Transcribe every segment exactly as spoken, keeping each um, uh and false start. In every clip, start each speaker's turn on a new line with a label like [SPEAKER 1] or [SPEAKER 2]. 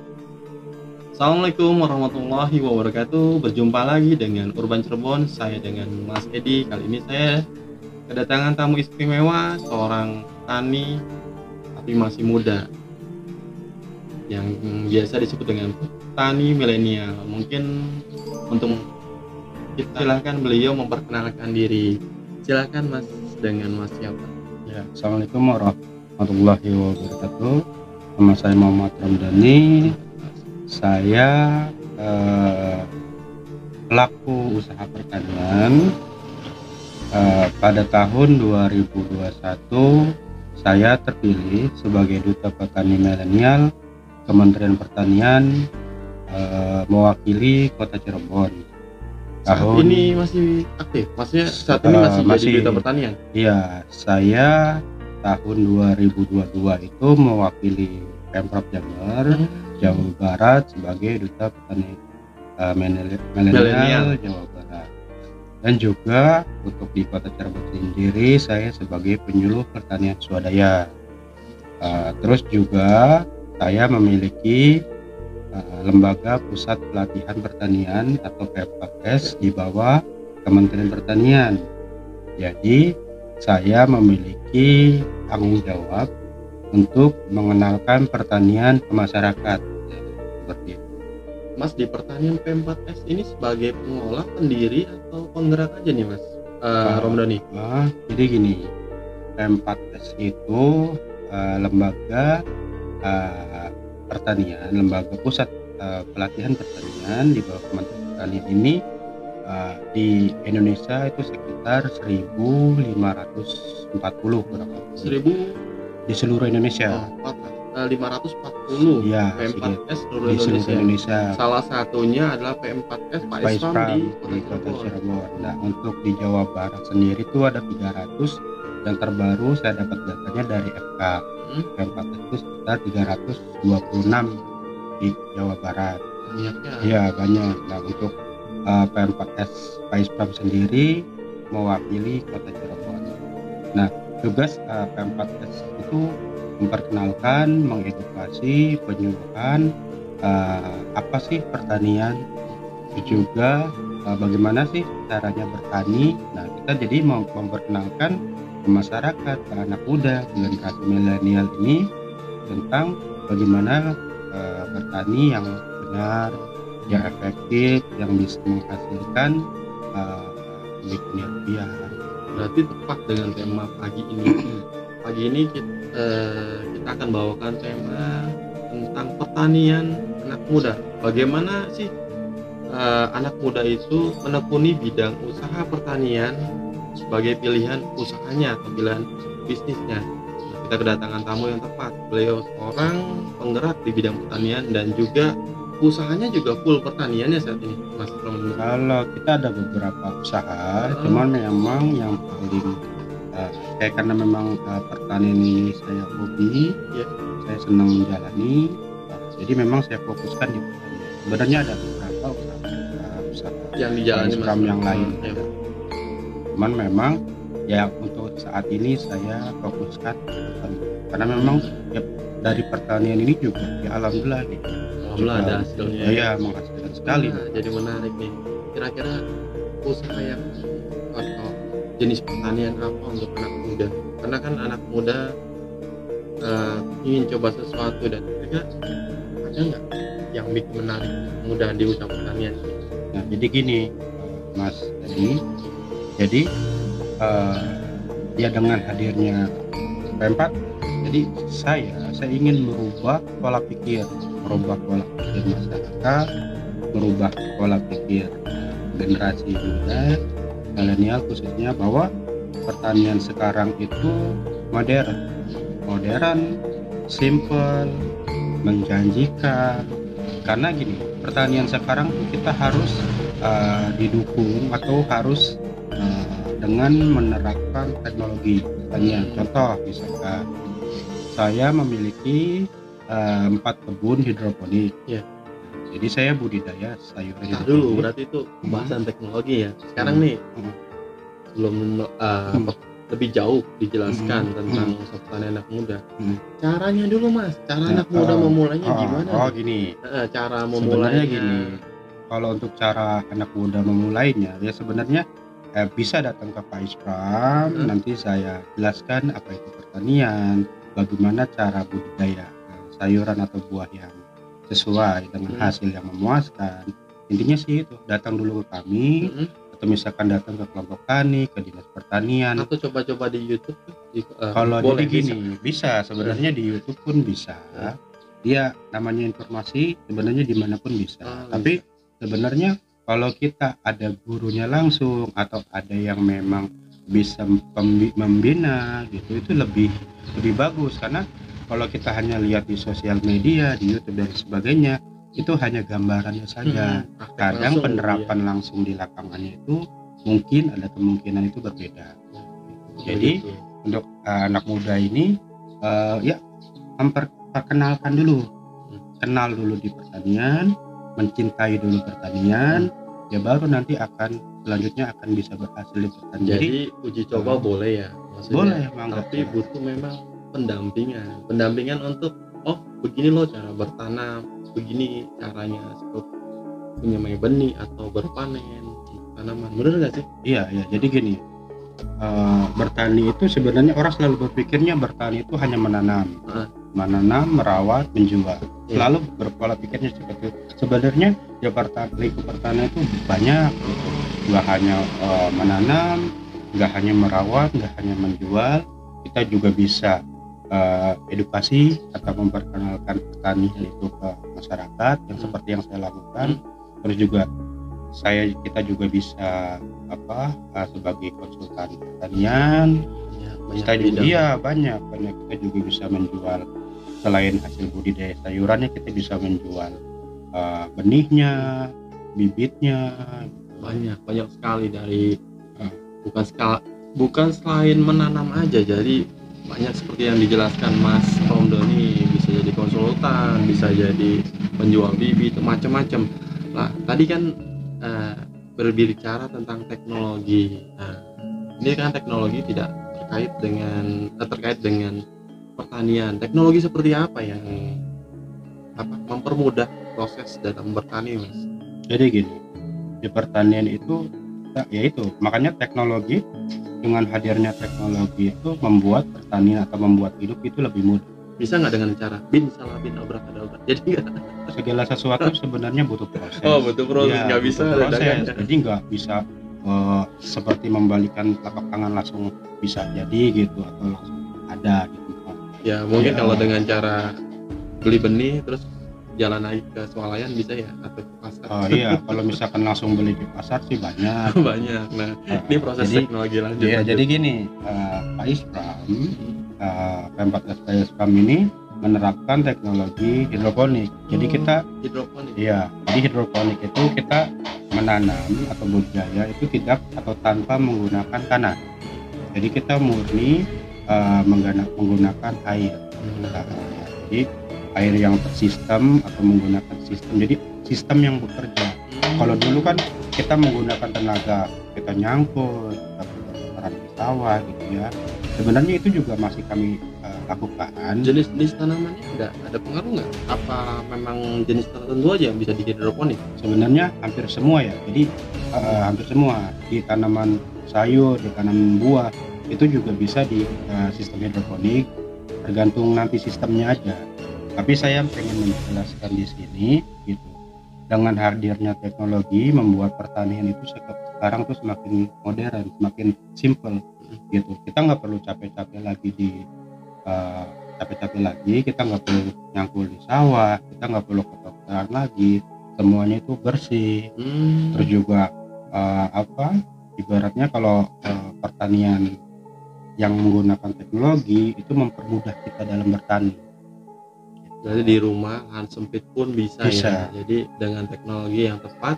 [SPEAKER 1] Assalamualaikum warahmatullahi wabarakatuh. Berjumpa lagi dengan Urban Cirebon. Saya dengan Mas Edi. Kali ini saya kedatangan tamu istimewa, seorang petani tapi masih muda, yang biasa disebut dengan petani milenial. Mungkin untuk kita silakan beliau memperkenalkan diri. Silakan Mas, dengan Mas siapa?
[SPEAKER 2] Ya, Assalamualaikum warahmatullahi wabarakatuh. Nama saya Muhammad Ramdhani. Saya eh, pelaku usaha pertanian. Eh, pada tahun dua ribu dua puluh satu saya terpilih sebagai Duta Petani Milenial Kementerian Pertanian, eh, mewakili Kota Cirebon.
[SPEAKER 1] Saat
[SPEAKER 2] Tahun
[SPEAKER 1] ini masih aktif? Maksudnya saat ini
[SPEAKER 2] eh,
[SPEAKER 1] masih,
[SPEAKER 2] masih
[SPEAKER 1] jadi Duta Pertanian?
[SPEAKER 2] Iya, saya tahun dua ribu dua puluh dua itu mewakili Pemprov Jember,
[SPEAKER 1] Hmm.
[SPEAKER 2] Jawa Barat sebagai Duta Petani uh, Milenial Jawa Barat. Dan juga untuk di Kota Cirebon sendiri saya sebagai penyuluh pertanian swadaya. Uh, terus juga saya memiliki uh, lembaga pusat pelatihan pertanian atau P P S di bawah Kementerian Pertanian. Jadi saya memiliki tanggung jawab untuk mengenalkan pertanian ke masyarakat, seperti itu.
[SPEAKER 1] Mas, di pertanian P empat S ini sebagai pengolah, pendiri, atau penggerak aja nih Mas uh,
[SPEAKER 2] Uh,
[SPEAKER 1] Ramdhani?
[SPEAKER 2] uh, jadi gini, P empat S itu uh, lembaga uh, pertanian, lembaga pusat uh, pelatihan pertanian di bawah Kementerian Pertanian ini. Uh, di Indonesia itu sekitar seribu lima ratus empat puluh kurang lebih.
[SPEAKER 1] seribu
[SPEAKER 2] Di seluruh Indonesia.
[SPEAKER 1] lima ratus empat puluh
[SPEAKER 2] Ya,
[SPEAKER 1] P empat S seluruh
[SPEAKER 2] di seluruh
[SPEAKER 1] Indonesia.
[SPEAKER 2] Indonesia.
[SPEAKER 1] Salah satunya adalah P empat S Pak
[SPEAKER 2] Pak
[SPEAKER 1] Isfam
[SPEAKER 2] Ispram
[SPEAKER 1] di
[SPEAKER 2] di
[SPEAKER 1] Kota
[SPEAKER 2] Kota
[SPEAKER 1] Cirebon.
[SPEAKER 2] Cirebon. Nah, untuk di Jawa Barat sendiri itu ada tiga ratus. Yang terbaru saya dapat datanya dari F K.
[SPEAKER 1] Hmm?
[SPEAKER 2] P empat S itu sekitar tiga ratus dua puluh enam di Jawa Barat.
[SPEAKER 1] Banyaknya.
[SPEAKER 2] Iya, banyak. Nah, untuk uh, P empat S Pak Ispram sendiri mewakili Kota Cirebon. Nah, tugas uh, P empat S itu memperkenalkan, mengedukasi, penyuluhan uh, apa sih pertanian, juga uh, bagaimana sih caranya bertani. Nah, kita jadi mem memperkenalkan ke masyarakat, ke anak muda, generasi milenial ini tentang bagaimana uh, bertani yang benar, yang efektif, yang bisa menghasilkan uh, lebih rupiah.
[SPEAKER 1] Berarti tepat dengan tema pagi ini. Pagi ini kita, eh, kita akan bawakan tema tentang pertanian anak muda. Bagaimana sih eh, anak muda itu menekuni bidang usaha pertanian sebagai pilihan usahanya atau pilihan bisnisnya. Nah, kita kedatangan tamu yang tepat. Beliau seorang penggerak di bidang pertanian dan juga usahanya juga full pertaniannya saat ini, Mas Roman.
[SPEAKER 2] Kalau kita ada beberapa usaha,
[SPEAKER 1] Hmm.
[SPEAKER 2] cuman memang yang paling uh, kayak karena memang uh, pertanian ini saya hobi,
[SPEAKER 1] Ya.
[SPEAKER 2] saya senang menjalani, uh, jadi memang saya fokuskan di pertanian. Sebenarnya ada beberapa usaha, uh, usaha
[SPEAKER 1] Yang dijalani
[SPEAKER 2] Islam
[SPEAKER 1] Mas.
[SPEAKER 2] yang lain,
[SPEAKER 1] Ya.
[SPEAKER 2] cuman memang ya untuk saat ini saya fokuskan ke pertanian, karena memang ya, dari pertanian ini juga ya alhamdulillah gitu.
[SPEAKER 1] Alhamdulillah ada hasilnya.
[SPEAKER 2] Iya, menghasilkan sekali.
[SPEAKER 1] Nah, jadi menarik nih. Kira-kira usaha yang atau jenis pertanian apa untuk anak muda? Karena kan anak muda uh, ingin coba sesuatu, dan kira-kira ada nggak yang bikin menarik mudah di usaha pertanian?
[SPEAKER 2] Nah, jadi gini, Mas Edi, jadi uh, ya dengan hadirnya P empat, jadi saya saya ingin merubah pola pikir, merubah pola pikir masyarakat, merubah pola pikir uh, generasi muda, milenial khususnya, bahwa pertanian sekarang itu modern, modern, simple, menjanjikan. Karena gini, pertanian sekarang tuh kita harus uh, didukung atau harus uh, dengan menerapkan teknologi pertanian. Contoh misalkan saya memiliki uh, empat kebun hidroponik.
[SPEAKER 1] Ya.
[SPEAKER 2] Jadi saya budidaya sayuran.
[SPEAKER 1] Nah, dulu berarti itu pembahasan teknologi ya. Sekarang
[SPEAKER 2] Hmm.
[SPEAKER 1] nih
[SPEAKER 2] Hmm.
[SPEAKER 1] sebelum uh,
[SPEAKER 2] Hmm.
[SPEAKER 1] lebih jauh dijelaskan
[SPEAKER 2] Hmm,
[SPEAKER 1] tentang
[SPEAKER 2] hmm,
[SPEAKER 1] usaha petani anak muda.
[SPEAKER 2] hmm.
[SPEAKER 1] Caranya dulu Mas, cara
[SPEAKER 2] Nah,
[SPEAKER 1] anak muda
[SPEAKER 2] oh,
[SPEAKER 1] memulainya
[SPEAKER 2] oh,
[SPEAKER 1] gimana
[SPEAKER 2] oh
[SPEAKER 1] nih?
[SPEAKER 2] gini,
[SPEAKER 1] Heeh, cara
[SPEAKER 2] sebenarnya
[SPEAKER 1] memulainya.
[SPEAKER 2] gini, kalau untuk cara anak muda memulainya ya sebenarnya eh, bisa datang ke Paispram,
[SPEAKER 1] Heeh,
[SPEAKER 2] nanti saya jelaskan apa itu pertanian, bagaimana cara budidaya eh, sayuran atau buah yang sesuai dengan
[SPEAKER 1] mhm,
[SPEAKER 2] hasil yang memuaskan. Intinya sih itu, datang dulu ke kami
[SPEAKER 1] mhm.
[SPEAKER 2] atau misalkan datang ke kelompok tani, ke dinas pertanian.
[SPEAKER 1] Atau coba-coba di YouTube tuh, di eee,
[SPEAKER 2] Kalau jadi
[SPEAKER 1] boleh bisa?
[SPEAKER 2] gini, bisa
[SPEAKER 1] Heeh,
[SPEAKER 2] sebenarnya di YouTube pun bisa.
[SPEAKER 1] heeh.
[SPEAKER 2] Dia namanya informasi sebenarnya dimanapun bisa.
[SPEAKER 1] Oh,
[SPEAKER 2] Tapi
[SPEAKER 1] bisa.
[SPEAKER 2] sebenarnya kalau kita ada gurunya langsung atau ada yang memang bisa pembi- membina gitu, itu lebih lebih bagus karena kalau kita hanya lihat di sosial media, di YouTube dan sebagainya, itu hanya gambarannya saja.
[SPEAKER 1] Mhm, praktek
[SPEAKER 2] Kadang
[SPEAKER 1] langsung gitu ya?
[SPEAKER 2] penerapan langsung di lapangannya itu mungkin ada kemungkinan itu berbeda.
[SPEAKER 1] Oh
[SPEAKER 2] Jadi
[SPEAKER 1] begitu.
[SPEAKER 2] untuk uh, anak muda ini uh, ya memperkenalkan dulu,
[SPEAKER 1] Mhm,
[SPEAKER 2] kenal dulu di pertanian, mencintai dulu pertanian, ya baru nanti akan selanjutnya akan bisa berhasil di pertanian. Jadi
[SPEAKER 1] jadi uji coba
[SPEAKER 2] uh,
[SPEAKER 1] boleh ya maksudnya,
[SPEAKER 2] boleh mangga.
[SPEAKER 1] tapi butuh memang pendampingan pendampingan untuk, oh begini loh cara bertanam, begini caranya seperti menyemai benih atau berpanen tanaman, bener nggak sih?
[SPEAKER 2] Iya, iya. Jadi gini, uh, bertani itu sebenarnya orang selalu berpikirnya bertani itu hanya menanam,
[SPEAKER 1] Heeh.
[SPEAKER 2] menanam, merawat, menjual.
[SPEAKER 1] Iya.
[SPEAKER 2] Selalu berpola pikirnya seperti itu. Sebenarnya ya pertanian, lingkup pertanian itu banyak. Nggak hanya uh, menanam, nggak hanya merawat, nggak hanya menjual, kita juga bisa uh, edukasi atau memperkenalkan pertanian itu ke masyarakat yang
[SPEAKER 1] Hmm.
[SPEAKER 2] seperti yang saya lakukan. Terus juga saya kita juga bisa apa uh, sebagai konsultan pertanian.
[SPEAKER 1] Banyak, banyak
[SPEAKER 2] Kita juga
[SPEAKER 1] bidang.
[SPEAKER 2] iya banyak banyak kita juga bisa menjual selain hasil budidaya sayurannya kita bisa menjual uh, benihnya, bibitnya.
[SPEAKER 1] banyak banyak sekali dari
[SPEAKER 2] Hmm.
[SPEAKER 1] bukan skala bukan selain menanam aja, jadi banyak seperti yang dijelaskan Mas Romdo nih, bisa jadi konsultan, bisa jadi penjual bibit, macam-macam lah. Tadi kan eh, berbicara tentang teknologi. Nah, ini kan teknologi tidak terkait dengan eh, terkait dengan pertanian. Teknologi seperti apa yang apa mempermudah proses dalam bertani, Mas?
[SPEAKER 2] Jadi gini, di pertanian itu ya ya itu makanya teknologi, dengan hadirnya teknologi itu membuat pertanian atau membuat hidup itu lebih mudah.
[SPEAKER 1] Bisa nggak dengan cara bin salah bin abrakadabra? Jadi nggak.
[SPEAKER 2] Segala sesuatu sebenarnya butuh proses.
[SPEAKER 1] Oh, betul proses,
[SPEAKER 2] Ya,
[SPEAKER 1] nggak bisa
[SPEAKER 2] butuh proses.
[SPEAKER 1] dadakan.
[SPEAKER 2] Jadi nggak bisa eh, seperti membalikan telapak tangan langsung bisa jadi gitu atau langsung ada gitu.
[SPEAKER 1] Ya mungkin
[SPEAKER 2] Ya.
[SPEAKER 1] kalau dengan cara beli benih terus jalan lagi ke swalayan bisa ya, atau ke pasar.
[SPEAKER 2] Oh iya, kalau misalkan langsung beli di pasar sih banyak.
[SPEAKER 1] Banyak. Nah,
[SPEAKER 2] Eh,
[SPEAKER 1] ini proses
[SPEAKER 2] jadi,
[SPEAKER 1] teknologi lanjut.
[SPEAKER 2] Iya,
[SPEAKER 1] lanjut.
[SPEAKER 2] jadi gini, uh, Paispram, uh, P empat S Paispram ini menerapkan teknologi hidroponik. Jadi
[SPEAKER 1] Oh,
[SPEAKER 2] kita,
[SPEAKER 1] hidroponik.
[SPEAKER 2] iya, jadi hidroponik itu kita menanam atau budidaya itu tidak atau tanpa menggunakan tanah. Jadi kita murni uh, menggana- menggunakan air. Nah, jadi air yang tersistem atau menggunakan sistem. Jadi sistem yang bekerja.
[SPEAKER 1] Hmm.
[SPEAKER 2] Kalau dulu kan kita menggunakan tenaga, kita nyangkut, kita peran di sawah gitu ya. Sebenarnya itu juga masih kami uh, lakukan.
[SPEAKER 1] jenis-jenis tanamannya ada ada pengaruh nggak? Apa memang jenis tertentu aja yang bisa di hidroponik?
[SPEAKER 2] Sebenarnya hampir semua ya. Jadi uh, hampir semua di tanaman sayur, di tanaman buah itu juga bisa di uh, sistem hidroponik. Tergantung nanti sistemnya aja. Tapi saya pengen menjelaskan di sini gitu. Dengan hadirnya teknologi membuat pertanian itu sekarang tuh semakin modern, semakin simple gitu. Kita nggak perlu capek-capek lagi di uh, capek-capek lagi. Kita nggak perlu nyangkul di sawah, kita nggak perlu kotoran lagi. Semuanya itu bersih.
[SPEAKER 1] Hmm.
[SPEAKER 2] Terus juga uh, apa? Ibaratnya kalau uh, pertanian yang menggunakan teknologi itu mempermudah kita dalam bertani.
[SPEAKER 1] Jadi di rumah lahan sempit pun bisa,
[SPEAKER 2] Bisa.
[SPEAKER 1] ya. Jadi dengan teknologi yang tepat,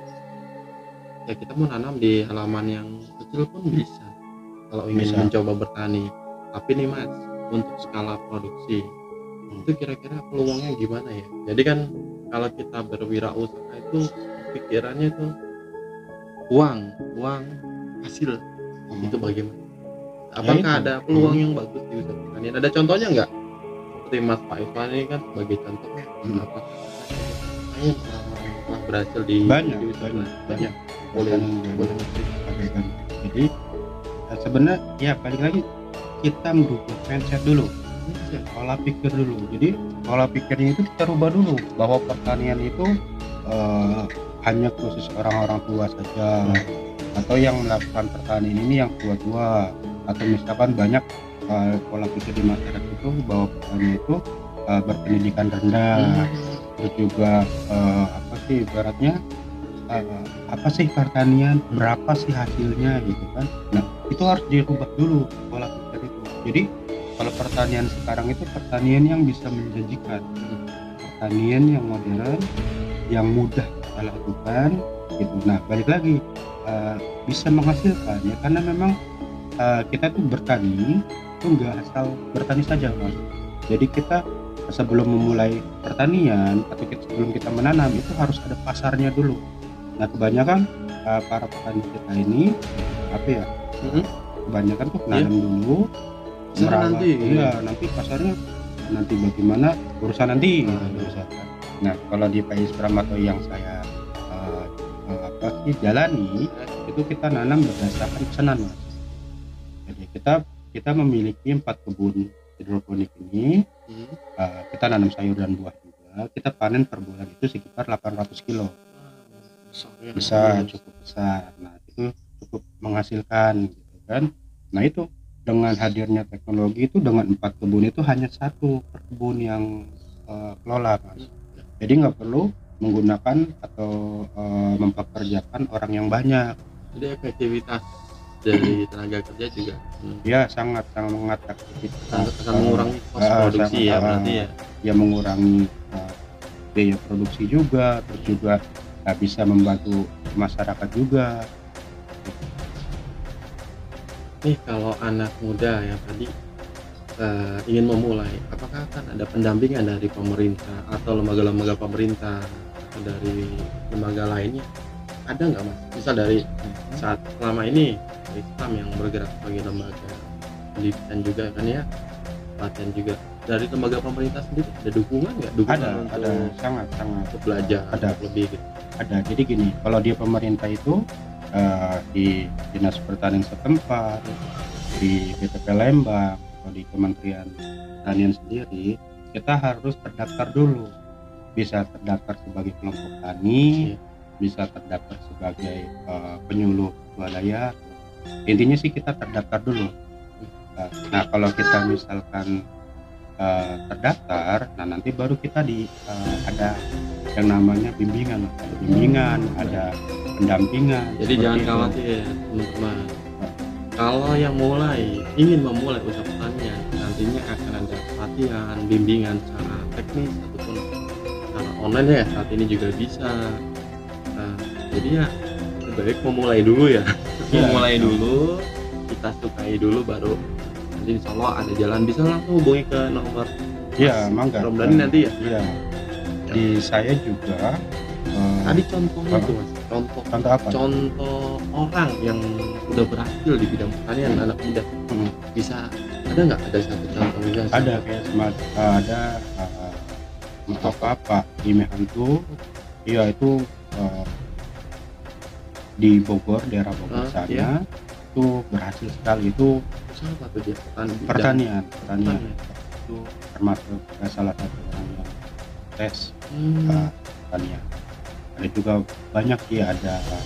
[SPEAKER 1] ya kita mau nanam di halaman yang kecil pun bisa. Kalau ingin
[SPEAKER 2] Bisa.
[SPEAKER 1] mencoba bertani. Tapi nih Mas, untuk skala produksi, itu kira-kira peluangnya gimana ya? Jadi kan kalau kita berwirausaha itu pikirannya tuh uang, uang hasil.
[SPEAKER 2] Hmm.
[SPEAKER 1] Itu bagaimana? apakah
[SPEAKER 2] itu.
[SPEAKER 1] ada peluang yang bagus di usaha pertanian? Ada contohnya nggak? Seperti Mas Faisal ini kan sebagai contoh,
[SPEAKER 2] Hmm.
[SPEAKER 1] apa yang telah berhasil di
[SPEAKER 2] banyak
[SPEAKER 1] di usaha
[SPEAKER 2] banyak
[SPEAKER 1] pertanian?
[SPEAKER 2] banyak
[SPEAKER 1] Boleh
[SPEAKER 2] Bahkan
[SPEAKER 1] boleh
[SPEAKER 2] sebagai kan. Jadi eh, sebenarnya ya balik lagi kita merubah mindset dulu, pola pikir dulu. Jadi pola pikirnya itu kita rubah dulu bahwa pertanian itu eh, hanya khusus orang-orang tua saja, atau yang melakukan pertanian ini yang tua-tua, atau misalkan banyak eh, pola pikir di masyarakat itu bahwa pertanian itu eh, berpendidikan rendah, terus juga eh, apa sih ibaratnya eh, apa sih pertanian, berapa sih hasilnya gitu kan. Nah itu harus dirubah dulu pola pikir itu. Jadi kalau pertanian sekarang itu pertanian yang bisa menjanjikan, pertanian yang modern, yang mudah kita lakukan gitu. Nah balik lagi uh, bisa menghasilkan ya, karena memang uh, kita tuh bertani itu nggak asal bertani saja Mas. Jadi kita sebelum memulai pertanian atau kita, sebelum kita menanam itu harus ada pasarnya dulu. Nah kebanyakan uh, para petani kita ini apa ya,
[SPEAKER 1] Mhm.
[SPEAKER 2] kebanyakan tuh nanam dulu,
[SPEAKER 1] Pasar
[SPEAKER 2] merawat,
[SPEAKER 1] nanti.
[SPEAKER 2] iya nanti pasarnya nanti bagaimana urusan nanti
[SPEAKER 1] Hmm.
[SPEAKER 2] gitu, misalkan. Nah kalau di Paisbram atau yang saya uh, uh, apa sih jalani itu kita nanam berdasarkan pesanan Mas. Jadi kita kita memiliki empat kebun hidroponik ini.
[SPEAKER 1] Hmm.
[SPEAKER 2] Uh, kita nanam sayur dan buah juga. Kita panen per bulan itu sekitar delapan ratus kilo.
[SPEAKER 1] Besar,
[SPEAKER 2] Bisa
[SPEAKER 1] ya.
[SPEAKER 2] cukup besar. Nah itu cukup menghasilkan gitu kan. Nah itu dengan hadirnya teknologi itu, dengan empat kebun itu hanya satu per kebun yang uh, kelola Mas. Jadi nggak perlu menggunakan atau uh, mempekerjakan orang yang banyak.
[SPEAKER 1] Jadi efektivitas dari tenaga kerja juga hmm,
[SPEAKER 2] Ya sangat sangat aktivitas,
[SPEAKER 1] akan, akan mengurangi kos
[SPEAKER 2] Ah,
[SPEAKER 1] produksi
[SPEAKER 2] sangat,
[SPEAKER 1] ya
[SPEAKER 2] ah,
[SPEAKER 1] berarti ya.
[SPEAKER 2] ya mengurangi uh, biaya produksi juga, terus juga uh, bisa membantu masyarakat juga.
[SPEAKER 1] Nih kalau anak muda yang tadi eh, ingin memulai, apakah akan ada pendampingan dari pemerintah atau lembaga-lembaga pemerintah atau dari lembaga lainnya? Ada nggak Mas? Misal dari saat selama ini Islam yang bergerak sebagai lembaga pendidikan juga kan ya, pelatihan juga, dari lembaga pemerintah sendiri ada dukungan nggak? Dukungan
[SPEAKER 2] Ada
[SPEAKER 1] untuk,
[SPEAKER 2] ada sangat sangat
[SPEAKER 1] untuk belajar,
[SPEAKER 2] Ada.
[SPEAKER 1] untuk lebih gitu.
[SPEAKER 2] ada. Jadi gini, kalau di pemerintah itu uh, di dinas pertanian setempat, di B T P Lembang, atau di Kementerian Pertanian sendiri, kita harus terdaftar dulu. Bisa terdaftar sebagai kelompok tani,
[SPEAKER 1] Iya.
[SPEAKER 2] bisa terdaftar sebagai uh, penyuluh swadaya. Intinya sih kita terdaftar dulu. Uh, nah kalau kita misalkan uh, terdaftar, nah nanti baru kita di uh, ada yang namanya bimbingan, ada bimbingan, ada pendampingan.
[SPEAKER 1] Jadi
[SPEAKER 2] seperti
[SPEAKER 1] jangan
[SPEAKER 2] itu.
[SPEAKER 1] khawatir teman-teman. Kalau yang mulai ingin memulai usaha pertanian, nantinya akan ada pelatihan, bimbingan secara teknis ataupun secara online ya. Saat ini juga bisa. Nah, jadi ya lebih baik memulai dulu ya.
[SPEAKER 2] Iya.
[SPEAKER 1] Memulai dulu, kita sukai dulu, baru nanti insya Allah ada jalan. Bisa langsung hubungi ke nomor
[SPEAKER 2] Iya, mangga.
[SPEAKER 1] Romdani nanti ya.
[SPEAKER 2] Iya. Di saya juga. Uh,
[SPEAKER 1] Tadi contohnya
[SPEAKER 2] Apa?
[SPEAKER 1] tuh Mas, contoh
[SPEAKER 2] contoh apa?
[SPEAKER 1] contoh orang yang udah berhasil di bidang pertanian, anak muda.
[SPEAKER 2] Hmm.
[SPEAKER 1] Bisa ada nggak ada satu contoh misalnya?
[SPEAKER 2] Ada kayak smart, uh, ada uh, apa Pak Ime Hantu. Iya itu uh, di Bogor, daerah Bogor
[SPEAKER 1] Ah,
[SPEAKER 2] sana
[SPEAKER 1] iya.
[SPEAKER 2] itu berhasil sekali. Itu
[SPEAKER 1] Usaha apa tuh dia? Petani.
[SPEAKER 2] pertanian, pertanian
[SPEAKER 1] Pertanian.
[SPEAKER 2] itu termasuk uh, salah satu orang yang tes
[SPEAKER 1] Hmm.
[SPEAKER 2] uh, pertanian. Ada juga banyak sih, ada uh,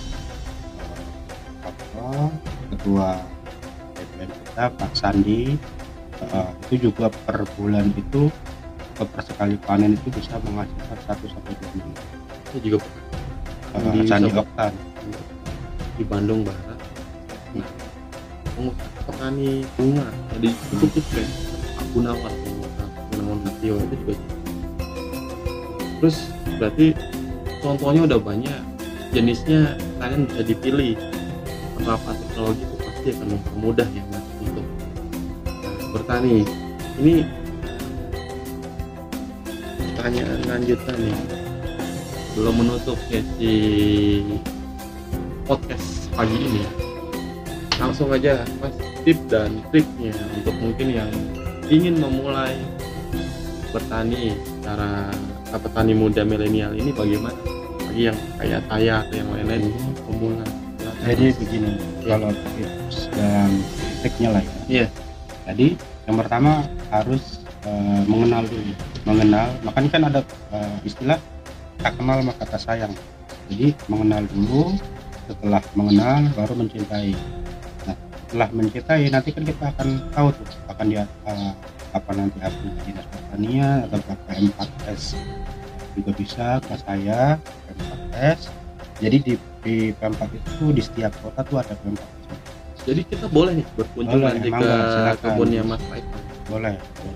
[SPEAKER 2] apa ketua D P R kita Pak Sandi, uh, itu juga per bulan itu atau per sekali panen itu bisa menghasilkan satu sampai dua miliar.
[SPEAKER 1] Itu juga pernah
[SPEAKER 2] Uh,
[SPEAKER 1] Di
[SPEAKER 2] Sandi
[SPEAKER 1] Sabah.
[SPEAKER 2] Oktan.
[SPEAKER 1] di Bandung Barat. Nah, pengusaha petani bunga jadi cukup sukses. Pak Gunawan, Pak Gunawan Hatio itu juga. Terus berarti contohnya udah banyak, jenisnya kalian bisa dipilih. Penerapan teknologi itu pasti akan mempermudah ya Mas untuk uh, bertani. Ini pertanyaan lanjutan nih, belum menutup sesi podcast pagi ini, langsung aja Mas, tip dan triknya untuk mungkin yang ingin memulai bertani secara uh, petani muda milenial ini bagaimana? Bagi yang kayak saya atau yang lain-lain pemula.
[SPEAKER 2] Jadi begini,
[SPEAKER 1] Ya.
[SPEAKER 2] kalau tips dan triknya lah ya.
[SPEAKER 1] Iya.
[SPEAKER 2] Jadi yang pertama harus eh, mengenal dulu, mengenal. Makanya kan ada eh, istilah tak kenal maka tak sayang. Jadi mengenal dulu, setelah mengenal baru mencintai. Nah, setelah mencintai nanti kan kita akan tahu tuh akan dia eh, apa nanti aplikasi dinas pertanian atau P empat S juga bisa ke saya P empat S. Jadi di, di P empat itu di setiap kota tuh ada P empat S.
[SPEAKER 1] Jadi kita boleh nih berkunjung
[SPEAKER 2] Boleh,
[SPEAKER 1] nanti
[SPEAKER 2] emang
[SPEAKER 1] ke
[SPEAKER 2] nggak? Silakan.
[SPEAKER 1] kebunnya Mas Faik.
[SPEAKER 2] Boleh.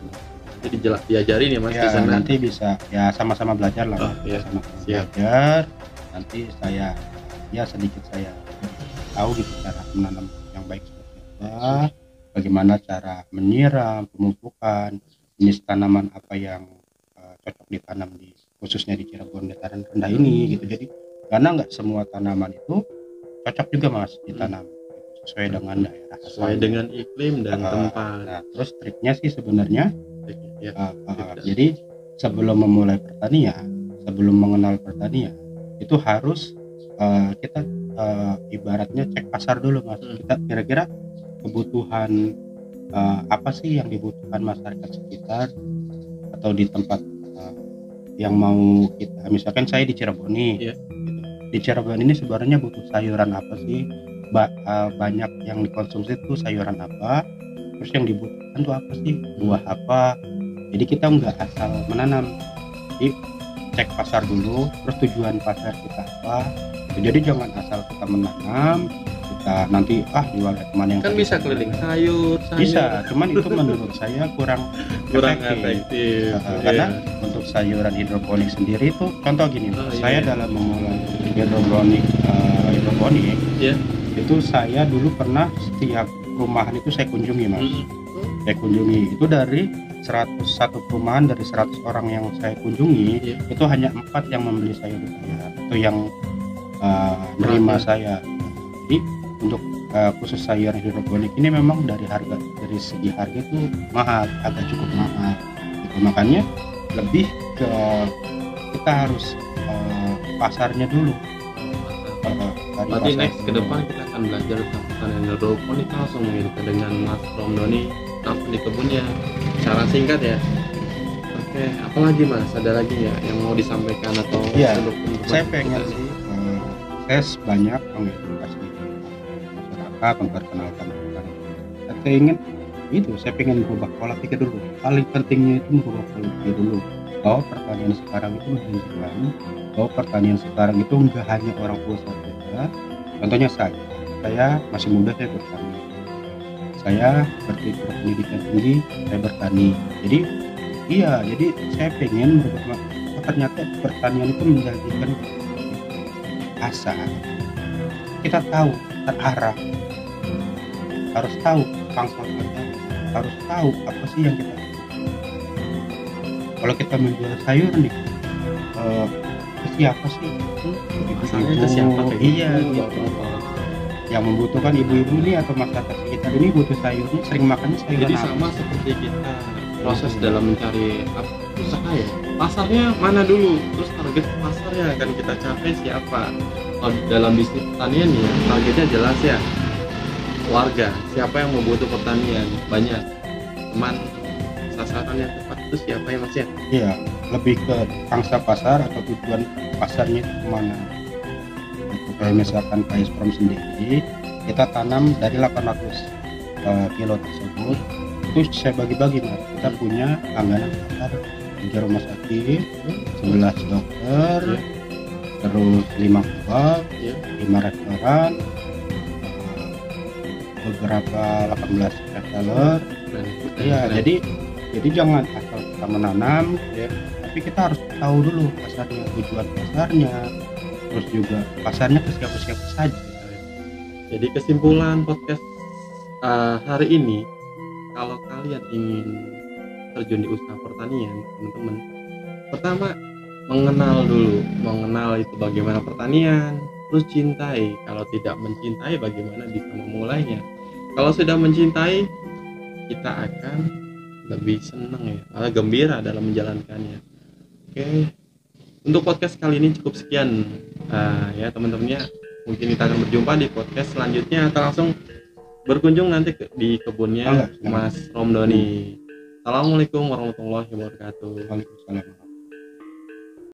[SPEAKER 1] Jadi jelas diajarin ya Mas
[SPEAKER 2] Ya,
[SPEAKER 1] di sana.
[SPEAKER 2] nanti bisa ya sama-sama belajar lah.
[SPEAKER 1] Oh,
[SPEAKER 2] Mas.
[SPEAKER 1] iya.
[SPEAKER 2] Sama-sama
[SPEAKER 1] Siap.
[SPEAKER 2] belajar. Nanti saya ya sedikit saya tahu gitu cara menanam yang baik seperti apa, bagaimana cara menyiram, pemupukan, jenis tanaman apa yang uh, cocok ditanam di khususnya di Cirebon dataran rendah ini gitu. Jadi karena nggak semua tanaman itu cocok juga Mas ditanam sesuai dengan daerah
[SPEAKER 1] Sesuai
[SPEAKER 2] asalnya.
[SPEAKER 1] dengan iklim dan
[SPEAKER 2] Uh,
[SPEAKER 1] tempat.
[SPEAKER 2] Nah, terus triknya sih sebenarnya
[SPEAKER 1] Ya.
[SPEAKER 2] uh, uh, jadi sebelum memulai pertanian, sebelum mengenal pertanian, itu harus uh, kita uh, ibaratnya cek pasar dulu Mas.
[SPEAKER 1] Hmm.
[SPEAKER 2] Kita kira-kira kebutuhan uh, apa sih yang dibutuhkan masyarakat sekitar atau di tempat uh, yang mau kita. Misalkan saya di Cirebon nih,
[SPEAKER 1] Iya.
[SPEAKER 2] gitu. Di Cirebon ini sebenarnya butuh sayuran apa sih? Ba- uh, banyak yang dikonsumsi itu sayuran apa? Terus yang dibutuhkan tuh apa sih? Buah apa? Jadi kita nggak asal menanam. Jadi cek pasar dulu, terus tujuan pasar kita apa? Jadi jangan asal kita menanam, kita nanti ah jual kemana yang
[SPEAKER 1] Kan bisa keliling sayur, sayur.
[SPEAKER 2] bisa, cuman itu menurut saya kurang
[SPEAKER 1] Kurang
[SPEAKER 2] efektif.
[SPEAKER 1] efektif.
[SPEAKER 2] Uh,
[SPEAKER 1] Iya.
[SPEAKER 2] karena untuk sayuran hidroponik sendiri itu contoh gini,
[SPEAKER 1] Oh, iya.
[SPEAKER 2] saya dalam memulai hidroponik uh, hidroponik
[SPEAKER 1] Iya.
[SPEAKER 2] itu saya dulu pernah setiap perumahan itu saya kunjungi Mas.
[SPEAKER 1] Hmm.
[SPEAKER 2] Saya kunjungi itu dari seratus satu perumahan dari seratus orang yang saya kunjungi,
[SPEAKER 1] Iya.
[SPEAKER 2] itu hanya empat yang membeli sayur saya atau yang uh, menerima
[SPEAKER 1] Oke.
[SPEAKER 2] saya. Jadi untuk uh, khusus sayur hidroponik ini memang dari harga dari segi harga itu mahal, agak cukup mahal. Gitu. Makanya lebih ke kita harus uh, pasarnya dulu. Uh, dari
[SPEAKER 1] Berarti
[SPEAKER 2] pasar
[SPEAKER 1] next ke
[SPEAKER 2] dulu.
[SPEAKER 1] depan kita akan belajar tentang pertanian hidroponik langsung gitu dengan Mas Romdoni langsung di kebunnya secara singkat ya. Oke, apalagi Mas? Ada lagi ya yang mau disampaikan atau
[SPEAKER 2] Iya,
[SPEAKER 1] untuk
[SPEAKER 2] Saya pengen sih uh, tes banyak mengedukasi masyarakat, memperkenalkan petani. Saya ingin itu, saya pengen merubah pola pikir dulu. Paling pentingnya itu merubah pola pikir dulu. Bahwa pertanian sekarang itu menunjukkan bahwa pertanian sekarang itu enggak hanya orang tua saja. Contohnya saya, saya masih muda saya bertani. Saya berti- berpendidikan tinggi, saya bertani. Jadi iya, jadi saya pengen merubah. Oh, ternyata pertanian itu menjadikan asa. Kita tahu terarah, harus tahu pangkal kita, harus tahu apa sih yang kita. Kalau kita menjual sayur nih, eh, ke siapa sih?
[SPEAKER 1] Masalahnya ke siapa kayak
[SPEAKER 2] Iya,
[SPEAKER 1] gitu.
[SPEAKER 2] gitu. Yang membutuhkan ibu-ibu ini atau masyarakat sekitar ini butuh sayurnya, sering makannya sayuran
[SPEAKER 1] Jadi
[SPEAKER 2] apa?
[SPEAKER 1] sama seperti kita proses dalam mencari ap- usaha ya. Pasarnya mana dulu, terus target pasarnya akan kita capai siapa. Kalau dalam bisnis pertanian ya targetnya jelas ya. Warga, siapa yang membutuh pertanian banyak. Cuman sasaran yang tepat itu siapa ya Mas ya?
[SPEAKER 2] Iya, lebih ke pangsa pasar atau tujuan pasarnya itu kemana. Untuk kayak misalkan P I S P R O M sendiri, kita tanam dari delapan ratus uh, kilo tersebut, itu saya bagi-bagi Mas. Kita punya langganan pasar, tiga rumah sakit, sebelas dokter,
[SPEAKER 1] Iya.
[SPEAKER 2] terus lima kebab,
[SPEAKER 1] Iya.
[SPEAKER 2] lima restoran, uh, beberapa delapan belas reseller.
[SPEAKER 1] Keren, keren,
[SPEAKER 2] Iya,
[SPEAKER 1] keren.
[SPEAKER 2] jadi jadi jangan asal kita menanam,
[SPEAKER 1] Ya.
[SPEAKER 2] tapi kita harus tahu dulu pasarnya, tujuan pasarnya, terus juga pasarnya ke siapa-siapa saja.
[SPEAKER 1] Jadi kesimpulan podcast uh, hari ini, kalau kalian ingin terjun di usaha pertanian, teman-teman, pertama mengenal dulu, mengenal itu bagaimana pertanian, terus cintai. Kalau tidak mencintai, bagaimana bisa memulainya? Kalau sudah mencintai, kita akan lebih senang ya, malah gembira dalam menjalankannya. Oke, untuk podcast kali ini cukup sekian. Uh, ya teman-temannya, mungkin kita akan berjumpa di podcast selanjutnya atau langsung berkunjung nanti ke, di kebunnya Mas Romdoni. Assalamualaikum warahmatullahi wabarakatuh.
[SPEAKER 2] Waalaikumsalam.